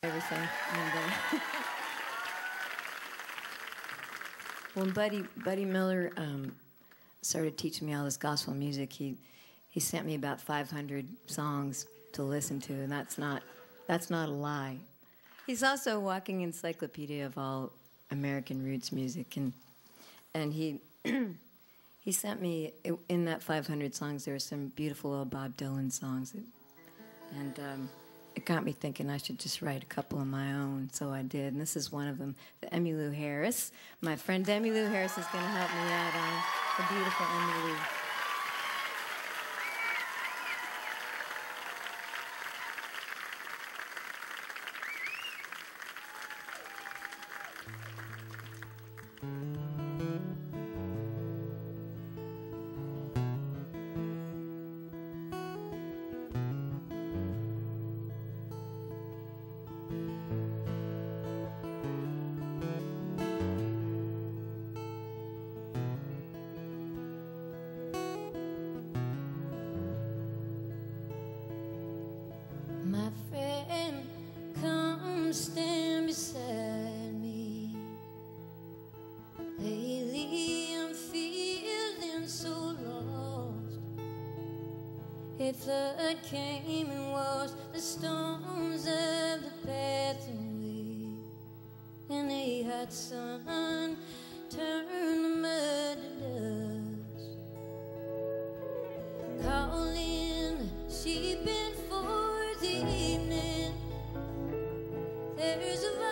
everything. And, when Buddy Miller started teaching me all this gospel music, he sent me about 500 songs to listen to, and that's not a lie. He's also a walking encyclopedia of all American roots music, and he he sent me, in that 500 songs, there were some beautiful old Bob Dylan songs, and it got me thinking I should just write a couple of my own, so I did, and this is one of them, the Emmylou Harris. My friend Emmylou Harris is going to help me out on the beautiful Emmylou. My friend, come stand beside me. Lately I'm feeling so lost. A flood came and washed the stones of the path away, and a hot sun turned the mud to dust. Calling the sheep in for the evening, there's a